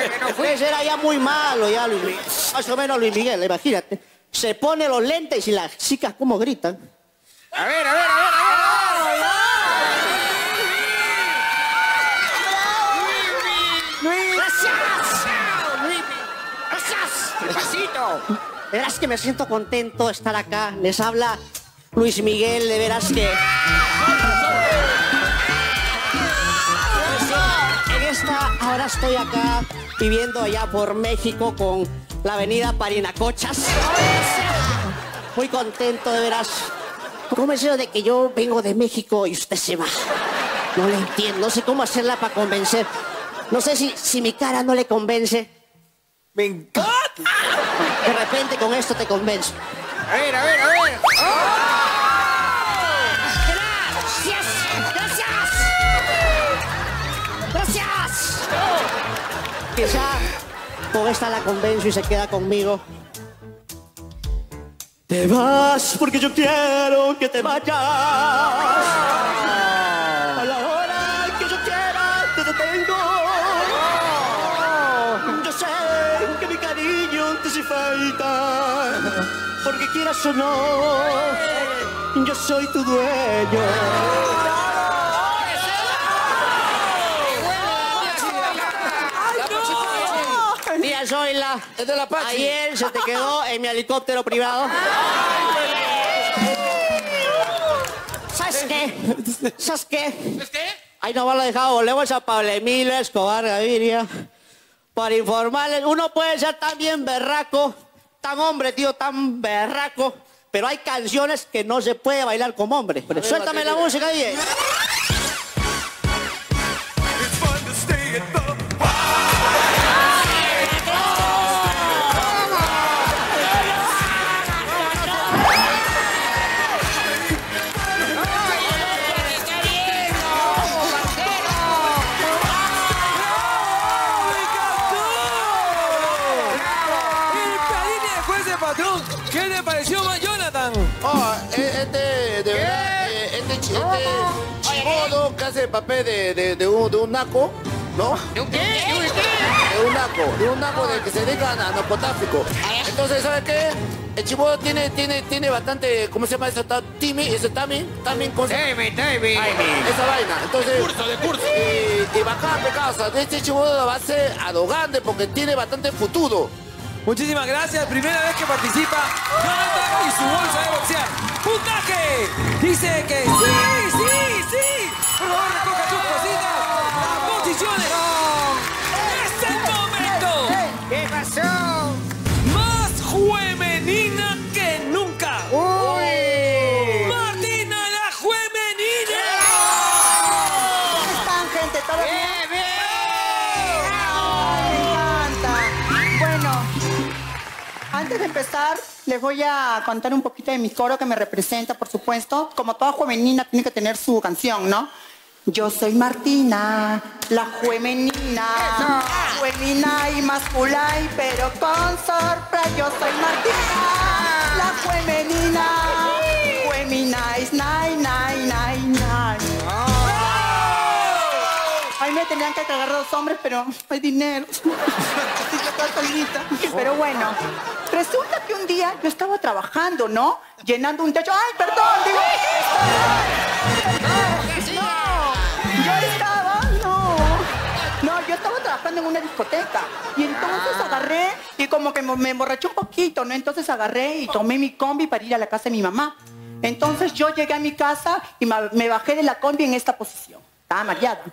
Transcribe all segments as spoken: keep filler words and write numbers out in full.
Ese era ya muy malo, ya Luis Miguel. Más o menos Luis Miguel, imagínate. Se pone los lentes y las chicas como gritan. A ver, a ver, a ver, a ver. ¡Gracias! ¡Gracias! ¡Despacito! Verás que me siento contento de estar acá. Les habla Luis Miguel, de veras que... En esta, ahora estoy acá viviendo allá por México con la avenida Parinacochas. Muy contento, de veras. Convencido de que yo vengo de México y usted se va. No le entiendo, no sé cómo hacerla para convencer. No sé si, si mi cara no le convence. ¡Me encanta! De repente con esto te convenzo. A ver, a ver, a ver. ¡Gracias! ¡Gracias! ¡Gracias! Quizá con esta la convenzo y se queda conmigo. Te vas porque yo quiero que te vayas. A la hora que yo quiera te detengo. Yo sé que mi cariño te hace falta. Porque quieras o no, yo soy tu dueño. Tía Zoila, Es de la Pachi. ayer se te quedó en mi helicóptero privado. ¿Sabes qué? ¿Sabes qué? ¿Es qué? Ahí nomás lo dejado, volvemos a Pablo Emilio Escobar Gaviria para informarles, uno puede ser tan bien berraco, tan hombre, tío, tan berraco, pero hay canciones que no se puede bailar como hombre. Pero suéltame la música, DJ. ¿Qué le pareció más, Jonathan? Oh, eh, este, de verdad, eh, este, chi- este chibodo que hace el papel de, de, de, un, de un naco, ¿no? ¿De un qué? ¿De un qué? De un naco, de un naco de que se dedica a narcotráfico. Entonces, ¿sabe qué? El chibodo tiene, tiene, tiene bastante, ¿cómo se llama eso? Ta- Timi, ese timing, timing, ¿cómo se llama? Timing, timing. Esa vaina. Entonces, Curso de curso. Y, y bacán, de casa. Este chibodo va a ser arrogante porque tiene bastante futuro. Muchísimas gracias. Primera vez que participa Jonathan y su bolsa de boxear. ¡Puntaje! Dice que sí, sí, sí. Por favor, recoja sus cositas. Las posiciones. ¡Es el momento! ¿Qué pasó? Más femenina que nunca. ¡Uy! ¡Martina la femenina! ¿Cómo están, gente? ¿Todo bien? ¡Bien, bien! Me encanta. Bueno, antes de empezar, les voy a contar un poquito de mi coro que me representa, por supuesto. Como toda femenina tiene que tener su canción, ¿no? Yo soy Martina, la femenina, femenina y masculina, pero con sorpresa. Yo soy Martina, la femenina, femenina is nine, nine, nine, nine. Ahí me tenían que cagar dos hombres, pero no hay dinero. Así que estoy solita. Pero bueno, resulta que un día yo estaba trabajando, ¿no? Llenando un techo. ¡Ay, perdón! Digo, no, yo estaba, no. No, yo estaba trabajando en una discoteca. Y entonces agarré y como que me emborraché un poquito, ¿no? Entonces agarré y tomé mi combi para ir a la casa de mi mamá. Entonces yo llegué a mi casa y ma- me bajé de la combi en esta posición. Estaba mareada.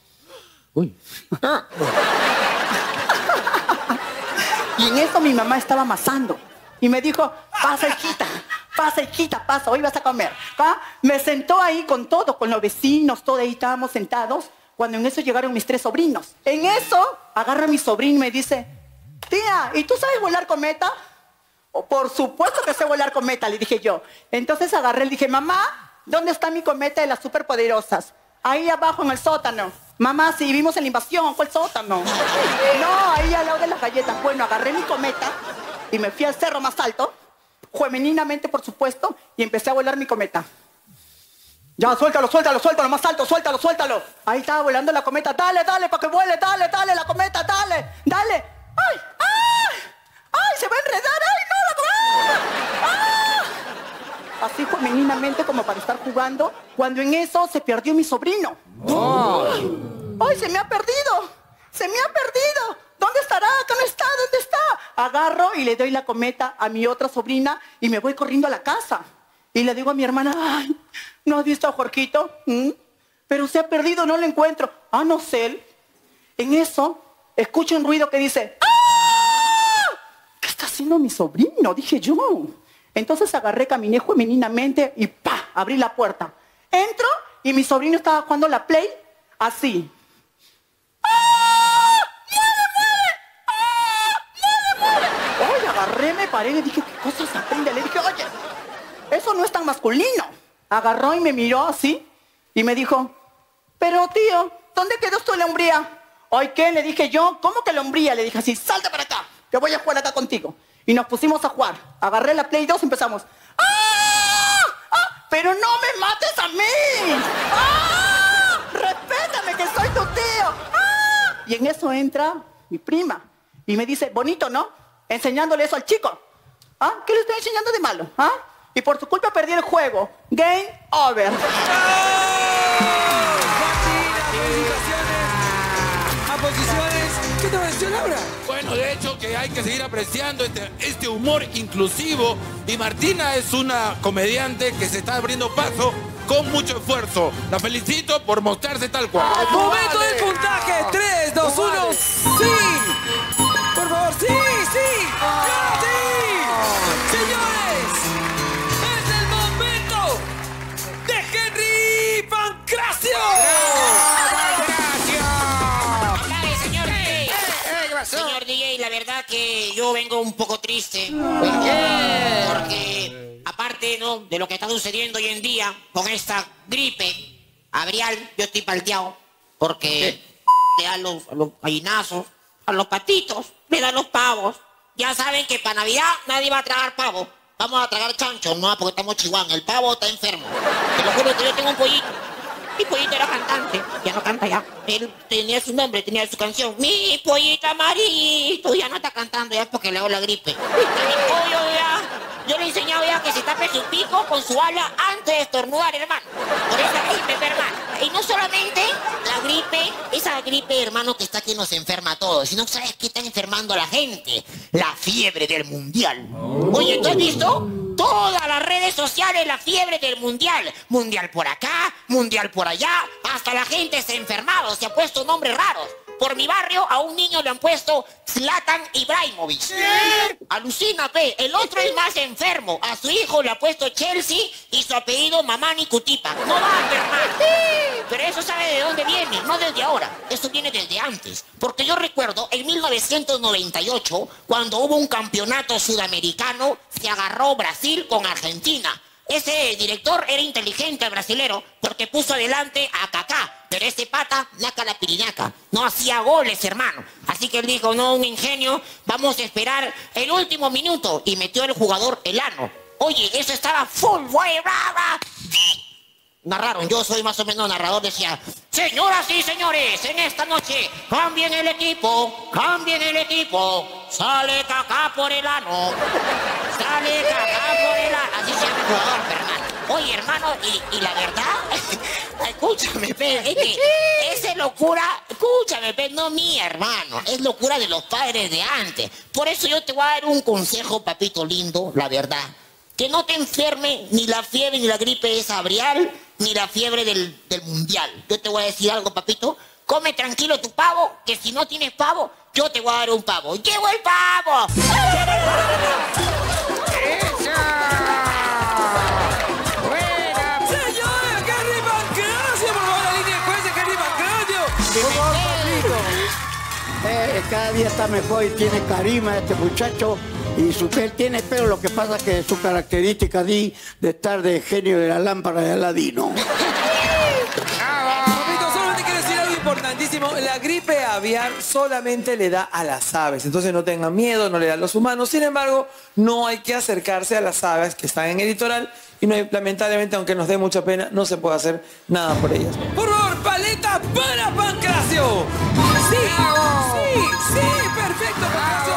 Y en eso mi mamá estaba amasando. Y me dijo, pasa hijita, pasa hijita, pasa, hoy vas a comer. ¿Ah? Me sentó ahí con todo, con los vecinos, todo ahí estábamos sentados. Cuando en eso llegaron mis tres sobrinos. En eso agarra a mi sobrino y me dice, tía, ¿y tú sabes volar cometa? Oh, por supuesto que sé volar cometa, le dije yo. Entonces agarré y le dije, mamá, ¿dónde está mi cometa de las superpoderosas? Ahí abajo en el sótano. Mamá, si vivimos en la invasión, ¿cuál sótano? No, ahí al lado de las galletas. Bueno, agarré mi cometa y me fui al cerro más alto, femeninamente, por supuesto, y empecé a volar mi cometa. Ya, suéltalo, suéltalo, suéltalo, más alto, suéltalo, suéltalo. Ahí estaba volando la cometa. Dale, dale, para que vuele, dale, dale, la cometa, dale, dale. ¡Ay, ay! ¡Ay, se va a enredar! ¡Ay, no, la cometa! ¡Ah! Así femeninamente como para estar jugando, cuando en eso se perdió mi sobrino. Oh. ¡Ay, se me ha perdido! ¡Se me ha perdido! ¿Dónde estará? ¿Dónde está? ¿Dónde está? Agarro y le doy la cometa a mi otra sobrina y me voy corriendo a la casa. Y le digo a mi hermana, ay, ¿no has visto a Jorquito? ¿Mm? Pero se ha perdido, no lo encuentro. Ah, no sé él. En eso, escucho un ruido que dice, ¡ah! ¿Qué está haciendo mi sobrino? Dije yo. Entonces agarré, caminé femeninamente y ¡pa! Abrí la puerta. Entro y mi sobrino estaba jugando la Play así. ¡Ah! ¡Mueve, mueve! ¡Ah! ¡Mueve, mueve! Oye, agarré, me paré y le dije, ¿qué cosas aprende? Le dije, oye, eso no es tan masculino. Agarró y me miró así y me dijo, pero tío, ¿dónde quedó tu hombría? Ay, ¿qué? Le dije yo, ¿cómo que la hombría? Le dije así, salte para acá, que voy a jugar acá contigo. Y nos pusimos a jugar. Agarré la Play dos y empezamos. ¡Ah! ¡Ah! ¡Pero no me mates a mí! ¡Ah! ¡Respétame que soy tu tío! ¡Ah! Y en eso entra mi prima y me dice, bonito, ¿no? Enseñándole eso al chico. ¿Ah? ¿Qué le estoy enseñando de malo? ¿Ah? Y por su culpa perdí el juego. Game over. A posiciones. ¿Qué te pareció, Laura? Bueno, de hecho que hay que seguir apreciando este, este humor inclusivo. Y Martina es una comediante que se está abriendo paso con mucho esfuerzo. La felicito por mostrarse tal cual. Al momento del puntaje. tres, dos, uno. ¡Sí! Por favor, sí, sí. ¡Claro, sí! Señores, es el momento de Henry Pancracio. Señor D J, señor D J, la verdad que yo vengo un poco triste. Porque, aparte, ¿no?, de lo que está sucediendo hoy en día con esta gripe aviar, yo estoy palteado. Porque le dan los, a los gallinazos, a los patitos, le dan los pavos. Ya saben que para Navidad nadie va a tragar pavo. Vamos a tragar chancho, no, porque estamos chihuahua. El pavo está enfermo. Te lo juro que yo tengo un pollito. Mi pollito era cantante, ya no canta ya. Él tenía su nombre, tenía su canción. Mi pollito amarillito, ya no está cantando ya porque le hago la gripe. Y mi pollo ya, yo le he enseñado ya que se tape su pico con su ala antes de estornudar, hermano. Por esa gripe, hermano. Y no solamente la gripe, esa gripe, hermano, que está aquí nos enferma a todos, sino ¿sabes qué está enfermando a la gente? La fiebre del mundial. Oye, ¿tú has visto? Todas las redes sociales, la fiebre del mundial. Mundial por acá, mundial por allá. Hasta la gente se ha enfermado, se ha puesto nombres raros. Por mi barrio a un niño le han puesto Zlatan Ibrahimovic. ¿Qué? Alucina, pe. El otro es más enfermo. A su hijo le ha puesto Chelsea y su apellido Mamani Cutipa. No va a enfermar. Pero eso sabe de dónde viene, no desde ahora. Eso viene desde antes. Porque yo recuerdo en mil novecientos noventa y ocho, cuando hubo un campeonato sudamericano, se agarró Brasil con Argentina. Ese director era inteligente, el brasilero, porque puso adelante a Kaká. Pero ese pata, naca la pirinaca, no hacía goles, hermano. Así que él dijo, no, un ingenio, vamos a esperar el último minuto. Y metió el jugador Elano. Oye, eso estaba full, güey, brava. Narraron, yo soy más o menos narrador, decía, señoras y señores, en esta noche cambien el equipo, cambien el equipo, sale Kaká por el ano, sale Kaká por el ano, así se llama el jugador, hermano. Oye, hermano, y, y la verdad, escúchame, pe, es que esa locura, escúchame, pe, no mía, hermano, es locura de los padres de antes. Por eso yo te voy a dar un consejo, papito lindo, la verdad. Que no te enferme ni la fiebre ni la gripe esa abrial, ni la fiebre del, del mundial. Yo te voy a decir algo, papito. Come tranquilo tu pavo, que si no tienes pavo, yo te voy a dar un pavo. ¡Llevo el pavo! ¡Esa! ¡Buena! ¡Señor Henry Pancracio! Por favor, la línea de jueces, Henry Pancracio. Por favor, Pablito. Eh, cada día está mejor y tiene carisma este muchacho. Y su él tiene pelo, lo que pasa que su característica de, de estar de genio de la lámpara de Aladino. Papito, solamente quiero decir algo importante. importantísimo, la gripe aviar solamente le da a las aves, entonces no tengan miedo, no le da a los humanos. Sin embargo, no hay que acercarse a las aves que están en el litoral y no hay, lamentablemente, aunque nos dé mucha pena, no se puede hacer nada por ellas. Por favor, paleta para Pancracio. Sí, sí, sí, perfecto, Pancracio.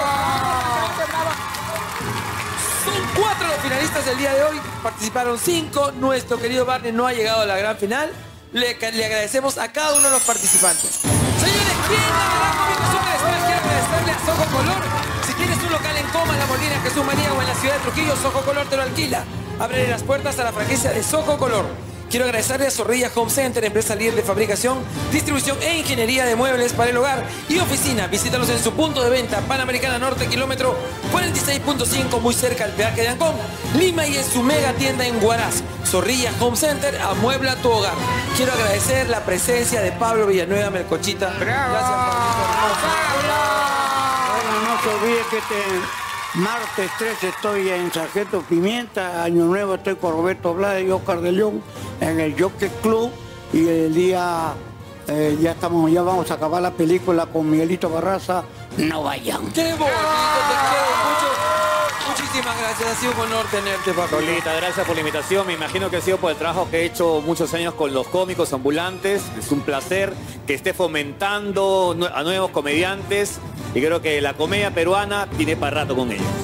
Son cuatro los finalistas del día de hoy, participaron cinco. Nuestro querido Barney no ha llegado a la gran final. Le, le agradecemos a cada uno de los participantes. Señores, ¿quién ganará conmigo Super Smash? Quiero agradecerle a Sojo Color. Si tienes un local en Coma, La Molina, Jesús María o en la ciudad de Trujillo, Sojo Color te lo alquila. Abre las puertas a la franquicia de Sojo Color. Quiero agradecerle a Zorrilla Home Center, empresa líder de fabricación, distribución e ingeniería de muebles para el hogar y oficina. Visítalos en su punto de venta, Panamericana Norte, kilómetro cuarenta y seis punto cinco, muy cerca al peaje de Ancón, Lima, y en su mega tienda en Huaraz. Zorrilla Home Center, amuebla tu hogar. Quiero agradecer la presencia de Pablo Villanueva Melcochita. Gracias, Pablo. Bueno, no se olvide que este martes tres estoy en Sargento Pimienta, Año Nuevo estoy con Roberto Blades y Oscar de León en el Jockey Club, y el día eh, ya estamos, ya vamos a acabar la película con Miguelito Barraza. No vayan. ¡Qué bonito! Te quiero mucho. Muchísimas gracias, ha sido un honor tenerte, Pablo. Lolita, gracias por la invitación. Me imagino que ha sido por el trabajo que he hecho muchos años con los cómicos ambulantes. Es un placer que esté fomentando a nuevos comediantes y creo que la comedia peruana tiene para rato con ellos.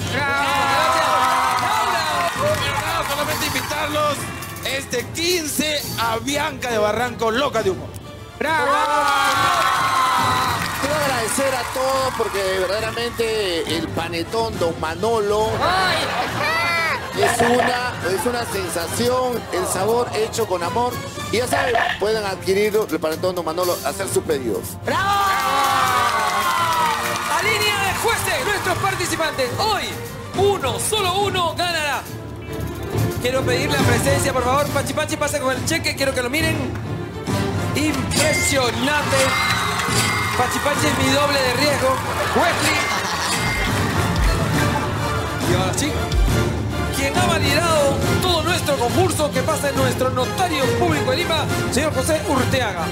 Pero nada, solamente invitarlos este quince a Bianca de Barranco, Loca de Humor. ¡Bravo! Quiero agradecer a todos porque verdaderamente el panetón Don Manolo es una, es una sensación, el sabor hecho con amor. Y ya saben, pueden adquirir el panetón Don Manolo, hacer sus pedidos. ¡Bravo! A línea de jueces, nuestros participantes. Hoy, uno, solo uno ganará. Quiero pedir la presencia, por favor. Pachi Pachi, pasa con el cheque, quiero que lo miren. Impresionante. Pachi Pachi es mi doble de riesgo. Wesley. Y ahora sí, quien ha validado todo nuestro concurso que pasa en nuestro notario público de Lima, señor José Urteaga.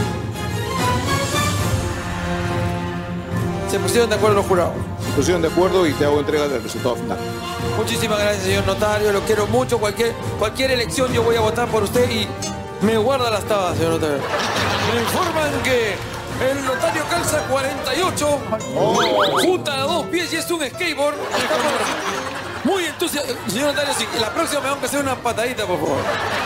Se pusieron de acuerdo los jurados. Se pusieron de acuerdo y te hago entrega del resultado final. Muchísimas gracias, señor notario. Lo quiero mucho. Cualquier, cualquier elección yo voy a votar por usted y me guarda las tabas, señor notario. Me informan que el notario calza cuarenta y ocho, oh. junta a dos pies y es un skateboard. Muy entusiasmado. Señor notario, si la próxima me van a hacer una patadita, por favor.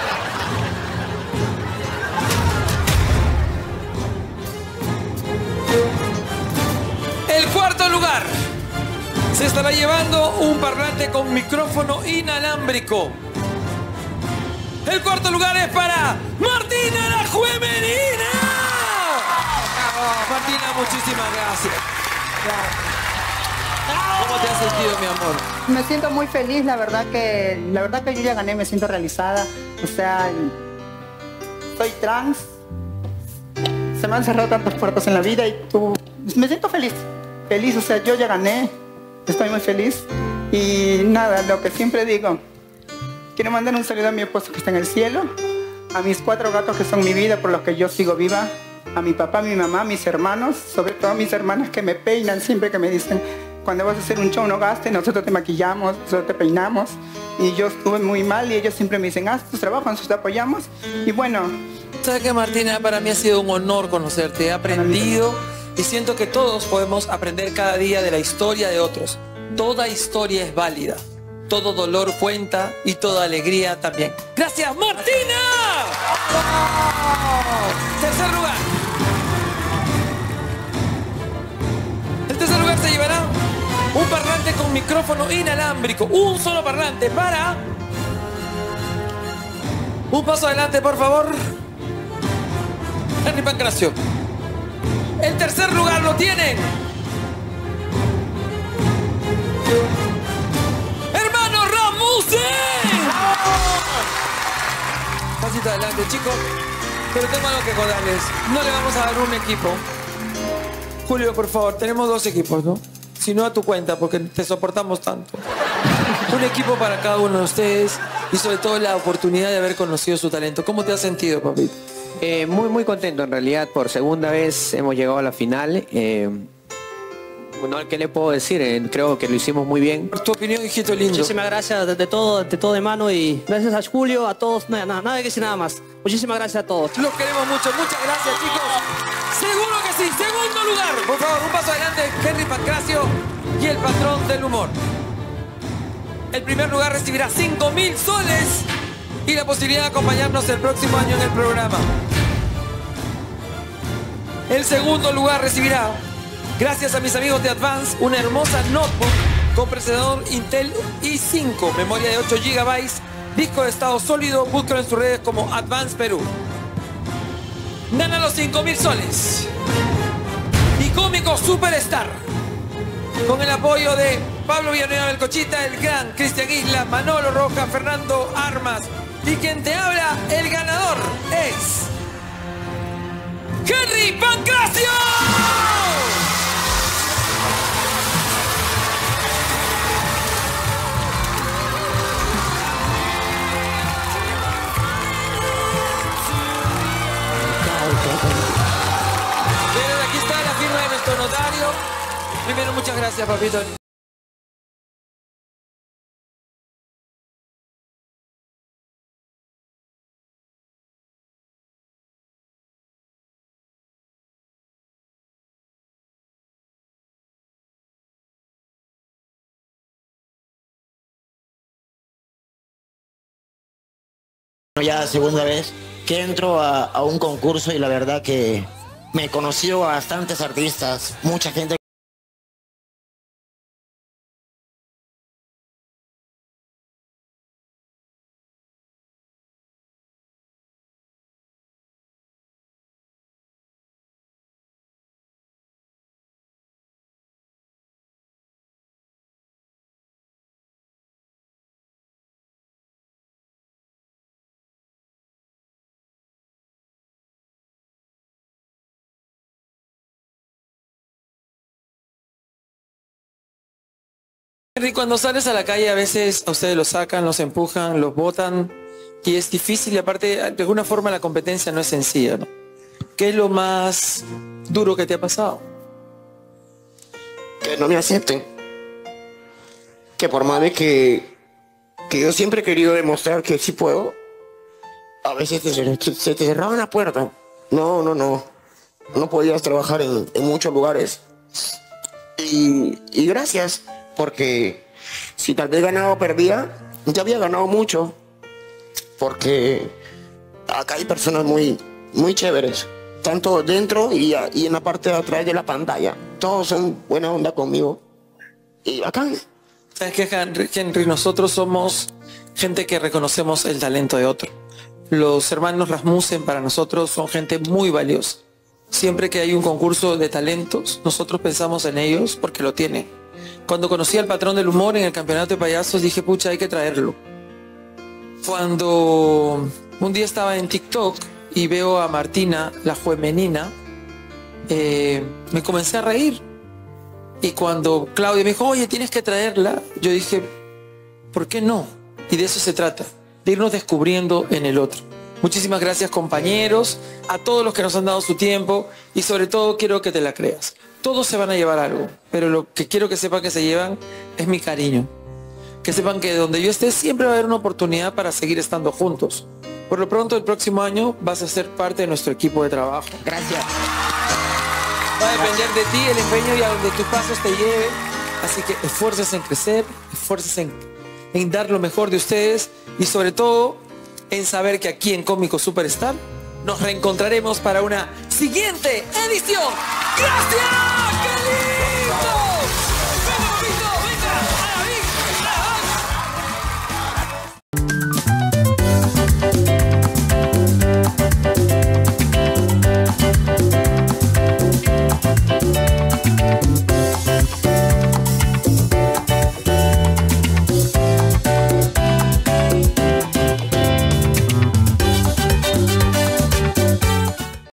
El cuarto lugar se estará llevando un parlante con micrófono inalámbrico. El cuarto lugar es para Martina la Juemenina. Martina, muchísimas gracias. ¿Cómo te has sentido, mi amor? Me siento muy feliz, la verdad que la verdad que yo ya gané, me siento realizada. O sea, soy trans. Se me han cerrado tantas puertas en la vida y tú... Me siento feliz. Feliz, o sea, yo ya gané. Estoy muy feliz. Y nada, lo que siempre digo, quiero mandar un saludo a mi esposo que está en el cielo, a mis cuatro gatos que son mi vida, por los que yo sigo viva, a mi papá, mi mamá, mis hermanos, sobre todo a mis hermanas que me peinan siempre, que me dicen, cuando vas a hacer un show no gastes, nosotros te maquillamos, nosotros te peinamos. Y yo estuve muy mal y ellos siempre me dicen, haz tu trabajo, nosotros te apoyamos. Y bueno... ¿Sabes qué, Martina? Para mí ha sido un honor conocerte. He aprendido y siento que todos podemos aprender cada día de la historia de otros. Toda historia es válida. Todo dolor cuenta y toda alegría también. ¡Gracias, Martina! Tercer lugar. El tercer lugar se llevará un parlante con micrófono inalámbrico. Un solo parlante para... Un paso adelante, por favor. Henry Pancracio. El tercer lugar lo tienen ¡Hermano Ramuse! Pasito adelante, chicos. Pero tengo algo que contarles. No le vamos a dar un equipo. Julio, por favor, tenemos dos equipos, ¿no? Si no, a tu cuenta, porque te soportamos tanto. Un equipo para cada uno de ustedes y sobre todo la oportunidad de haber conocido su talento. ¿Cómo te has sentido, papito? Eh, muy, muy contento en realidad. Por segunda vez hemos llegado a la final. Eh, bueno, ¿qué le puedo decir? Eh, creo que lo hicimos muy bien. Por tu opinión, hijito lindo. Muchísimas gracias de, de todo, de todo de mano y gracias a Julio, a todos, nada, nada, nada que decir nada más. Muchísimas gracias a todos. Los queremos mucho, muchas gracias, chicos. Seguro que sí. Segundo lugar, por favor, un paso adelante, Henry Pancracio y el patrón del humor. El primer lugar recibirá cinco mil soles y la posibilidad de acompañarnos el próximo año en el programa. El segundo lugar recibirá, gracias a mis amigos de Advance, una hermosa notebook con procesador Intel i cinco, memoria de ocho gigabytes, disco de estado sólido. Búscalo en sus redes como Advance Perú. Gana los cinco mil soles. Y Cómico Superstar, con el apoyo de Pablo Villanueva del Cochita, el gran Cristian Isla, Manolo Roja, Fernando Armas. Y quien te habla, el ganador es Henry Pancracio. Miren, aquí está la firma de nuestro notario. Primero, muchas gracias, papito. Ya segunda vez que entro a, a un concurso y la verdad que me he conocido a bastantes artistas, mucha gente. Henry, cuando sales a la calle a veces a ustedes los sacan, los empujan, los botan y es difícil y aparte de alguna forma la competencia no es sencilla, ¿no? ¿Qué es lo más duro que te ha pasado? Que no me acepten. Que por más de que, que yo siempre he querido demostrar que sí puedo, a veces te, se, se te cerraban la puerta. No, no, no. No podías trabajar en, en muchos lugares. Y, y gracias. Porque si tal vez ganaba o perdía, ya había ganado mucho. Porque acá hay personas muy, muy chéveres. Tanto dentro y, y en la parte de atrás de la pantalla. Todos son buena onda conmigo. Y acá. ¿Sabes qué, Henry? Henry, nosotros somos gente que reconocemos el talento de otro. Los hermanos Rasmussen para nosotros son gente muy valiosa. Siempre que hay un concurso de talentos, nosotros pensamos en ellos porque lo tienen. Cuando conocí al patrón del humor en el campeonato de payasos, dije, pucha, hay que traerlo. Cuando un día estaba en TikTok y veo a Martina, la juemenina, eh, me comencé a reír. Y cuando Claudia me dijo, oye, tienes que traerla, yo dije, ¿por qué no? Y de eso se trata, de irnos descubriendo en el otro. Muchísimas gracias, compañeros, a todos los que nos han dado su tiempo y sobre todo quiero que te la creas. Todos se van a llevar algo, pero lo que quiero que sepan que se llevan es mi cariño. Que sepan que donde yo esté siempre va a haber una oportunidad para seguir estando juntos. Por lo pronto, el próximo año vas a ser parte de nuestro equipo de trabajo. Gracias. Va a depender de ti el empeño y a donde tus pasos te lleven. Así que esfuerces en crecer, esfuerces en, en dar lo mejor de ustedes y sobre todo en saber que aquí en Cómico Superstar nos reencontraremos para una siguiente edición. ¡Gracias!